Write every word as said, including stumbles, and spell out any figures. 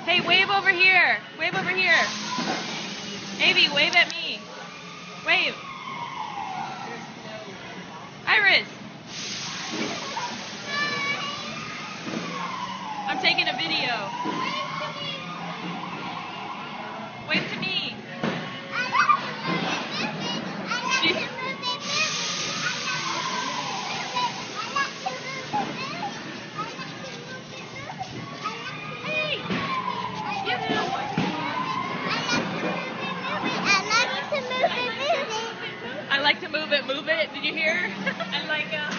Hey, wave over here. Wave over here. Avie, wave at me. Wave. Iris. I'm taking a video. Wave to me. I like to move it, move it. Did you hear? I like uh